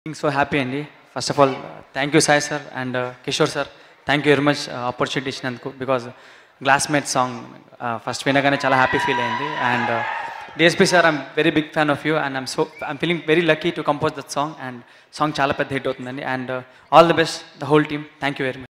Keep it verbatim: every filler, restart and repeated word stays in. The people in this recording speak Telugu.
Feeling so happy అండి. First of all thank you Sai sir and Kishore sir, thank you very much opportunity ఇచ్చినందుకు. బికాజ్ గ్లాస్మేట్ సాంగ్ ఫస్ట్ వినగానే చాలా హ్యాపీ ఫీల్ అయింది. And DSP sir, I'm very big fan of you and I'm so I'm feeling very lucky to compose that song. And song చాలా పెద్ద హిట్ అవుతుందండి. And all the best the whole team. Thank you very much.